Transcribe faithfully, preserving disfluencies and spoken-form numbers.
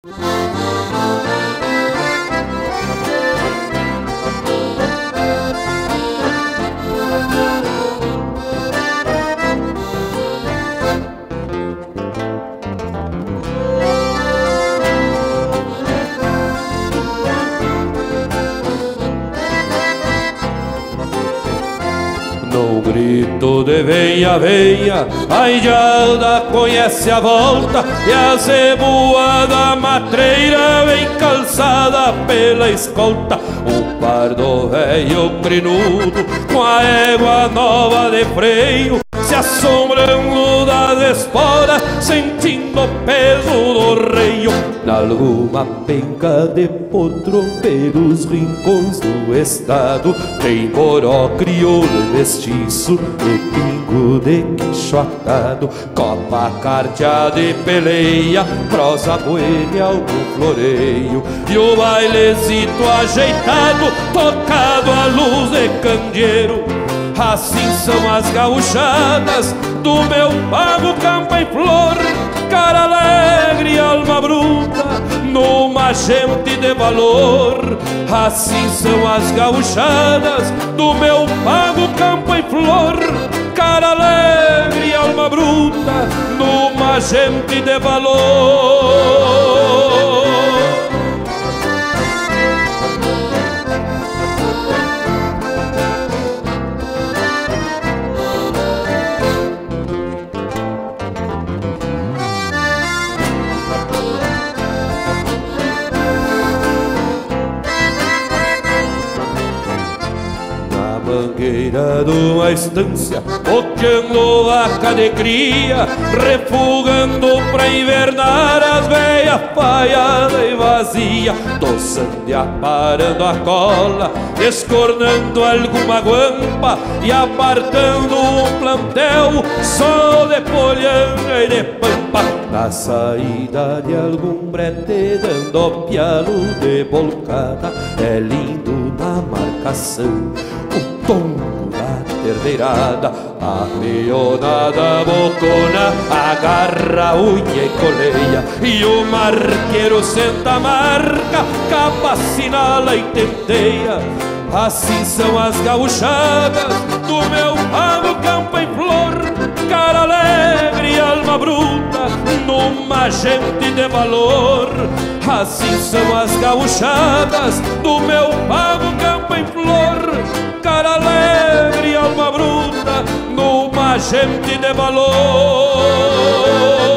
No grito de venha, venha, a ilhada conhece a volta e a zebua da matreira vem calçada pela escolta. O pardo velho crinudo com a égua nova de freio se assombrando das esporas, sentindo o peso do reio. Nalguma penca de potro pelos rincões do estado tem boró crioulo mestiço e pingo de quixotado, copa carteada de peleia, prosa boêmia, algum floreio e o bailezito ajeitado, tocado à luz de candeeiro. Assim são as gauchadas do meu pago campo em flor, cara alegre, alma bruta, numa gente de valor. Assim são as gauchadas do meu pago campo em flor, cara alegre, alma bruta, numa gente de valor. Mangueira de uma estância, boteando vaca de cria, refugando pra invernar as veias paiada e vazia, doçando e aparando a cola, descornando alguma guampa e apartando um plantel só de polhanga e de pampa. Na saída de algum brete, dando pialo de bolcada, é lindo na marcação o tombo da terneirada, a peonada bocona agarra a unha e coleia, e o marqueiro senta a marca, capa, assinala e tenteia. Assim são as gauchadas do meu pago campo em flor, cara alegre, alma bruta, numa gente de valor. Assim são as gauchadas do meu pago campo em flor, cara alegre, alma bruta, numa gente de valor.